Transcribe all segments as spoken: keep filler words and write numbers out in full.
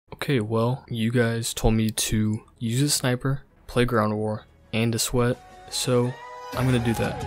Okay, well, you guys told me to use a sniper, play ground war, and a sweat, so I'm gonna do that.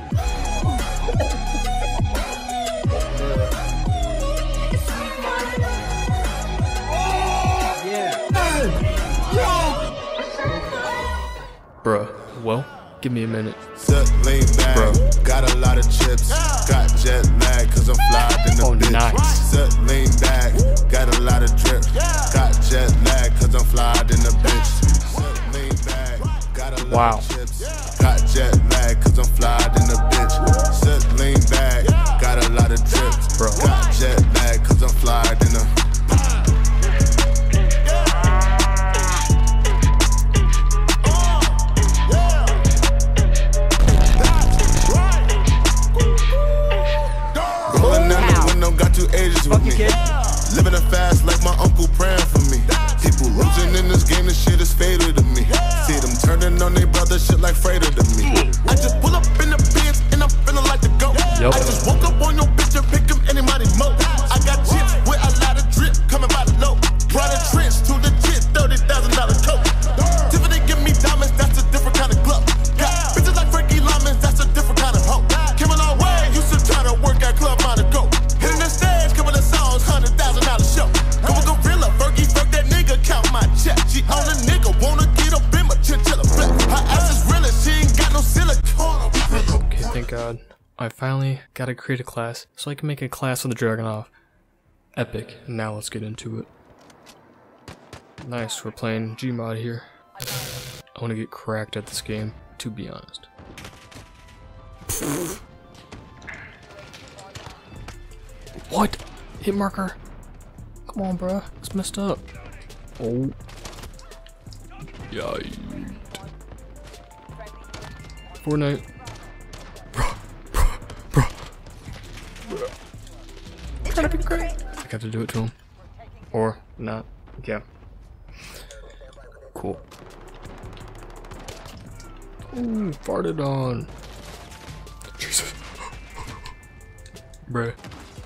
Bruh, well, give me a minute. Bruh, got a lot of chips, got jet lag cause I'm flying in the oh, bitch. Nice. Sit lean back, got a lot of drip, got jet lag cause I'm flying in the bitch. Sit lean back, got a lot wow. of chips, got jet lag cause I'm flying in the bitch. Sit lean back, got a lot of drip, bro. Got jet lag cause I'm flying in the got two ages with me. Living a fast like my uncle praying for me. People losing in this game, this shit is fatal to me. See them turning on their brother, shit like Frater to me. I just pull up in the Benz and I'm feeling like the GOAT. Yep. I just woke up on your bitch and pick him any money mo. I got chips with a lot of drip coming by the low. Brought a trench to the jet, thirty thousand dollar coat. Tiffany give me diamonds, that's a different kind of glove. Got bitches like Frankie Lyman, that's a different kind of hoe. Came a long way, used to try to work at Club Monaco. Hitting the stage, couple of songs, hundred thousand dollar show. Go a gorilla, Fergie, fuck that nigga, count my check. She on a nigga, wanna get up in my chinchilla flip. Her ass is realer, she ain't got no silicone. Okay, thank God. I finally gotta create a class so I can make a class with the Dragunov. Epic. Now let's get into it. Nice, we're playing Gmod here. I wanna get cracked at this game, to be honest. What? Hit marker? Come on, bruh. It's messed up. Oh. Yikes. Fortnite. Bruh. Bruh. Bruh. Bruh. I'm trying to be great. I got to do it to him. Or not. Yeah. Cool. Ooh, farted on. Jesus. Bruh.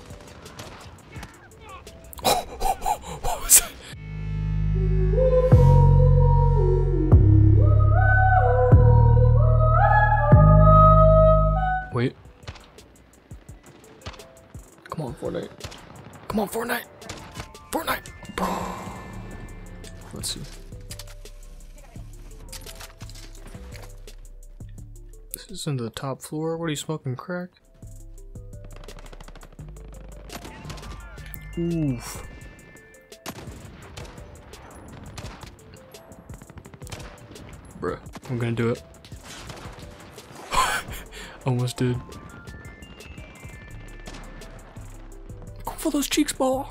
What was that? Wait. Come on, Fortnite. Come on, Fortnite. Fortnite. Bro. Let's see. This isn't the top floor. What are you smoking, crack? Oof. Bruh, I'm gonna do it. Almost did. Go for those cheeks, ball.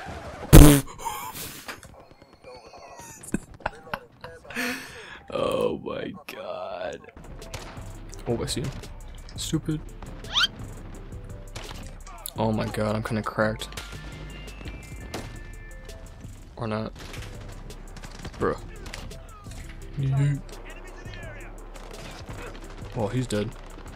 Oh my god. Oh, I see him. Stupid. Oh my god, I'm kinda cracked. Or not. Bruh. Yeah. Oh, he's dead.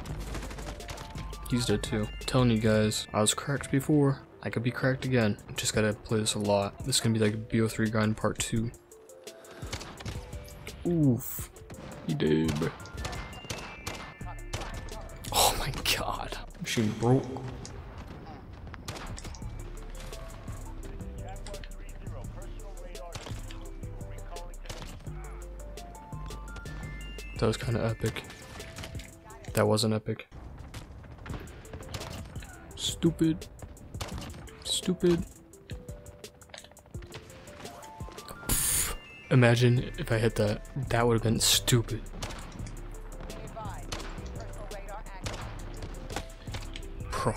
He's dead too. I'm telling you guys, I was cracked before. I could be cracked again. Just gotta play this a lot. This is gonna be like B O three grind part two. Oof. He did. Oh my god. Machine broke. That was kind of epic. That wasn't epic. Stupid. Stupid. Pfft. Imagine if I hit that. That would have been stupid. Bro.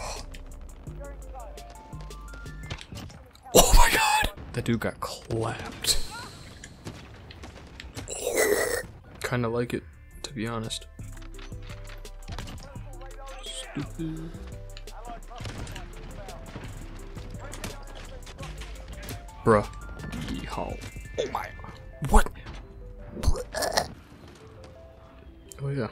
Oh my god! That dude got clapped. Kinda like it, to be honest. Stupid. Bruh. Yeehaw. Oh my. What? Oh yeah.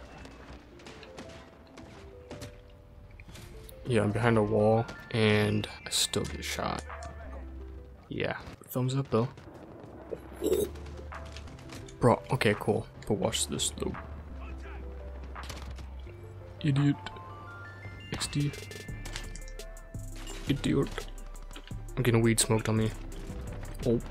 Yeah, I'm behind a wall and I still get shot. Yeah. Thumbs up though. Bro, okay, cool. But watch this though. Idiot. X D. Idiot. I'm getting weed smoked on me. Oh.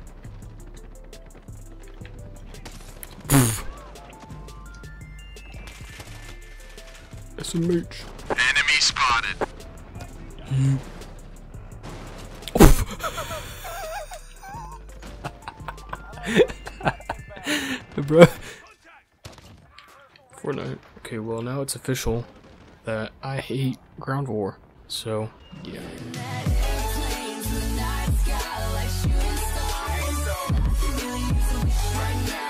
S M H. Enemy spotted. You. Bro. Fortnite. Okay, well now it's official that I hate ground war. So, yeah. Planes in the night sky like shooting stars. Really need to wish right now.